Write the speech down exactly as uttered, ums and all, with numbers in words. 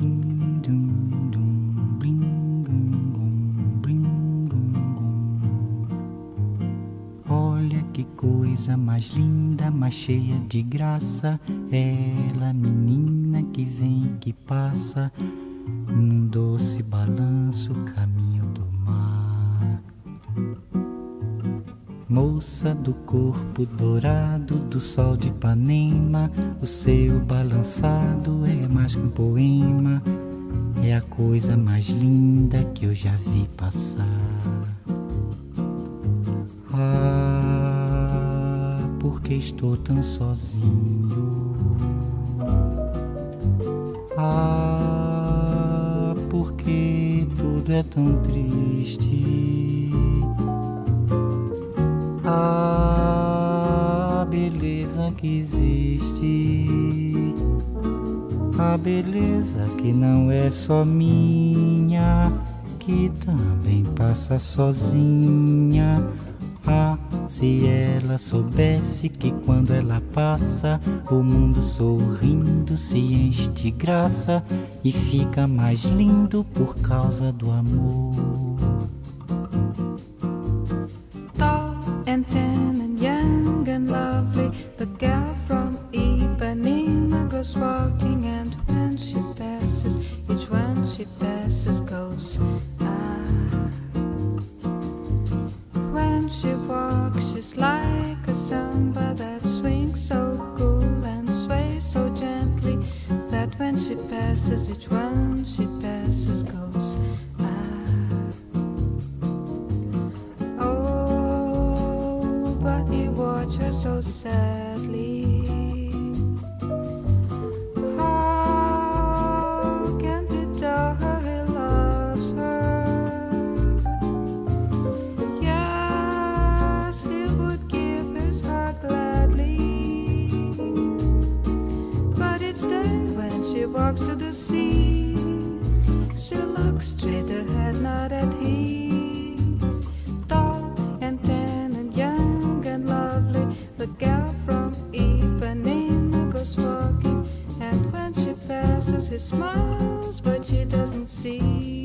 Blim, dum, dum, blim, gum, gum, blim, gum, gum. Olha que coisa mais linda, mais cheia de graça. Ela, menina que vem e que passa num doce balanço, caminho do mar. Moça do corpo dourado do sol de Ipanema, o seu balançado é mais que um poema. É a coisa mais linda que eu já vi passar. Ah, porque estou tão sozinho. Ah, porque tudo é tão triste. A beleza que existe, a beleza que não é só minha, que também passa sozinha. Ah, se ela soubesse que quando ela passa, o mundo sorrindo se enche de graça e fica mais lindo por causa do amor. And tan and young and lovely, the girl from Ipanema goes walking, and when she passes, each one she passes goes ah. When she walks, she's like a samba that swings so cool and sways so gently, that when she passes, each one she passes goes ah. But he watched her so sadly. How can he tell her he loves her? Yes, he would give his heart gladly. But each day when she walks to the sea, she looks straight ahead, not at him. Tall and tan and young and lovely, the girl from Ipanema goes walking, and when she passes, he smiles, but she doesn't see.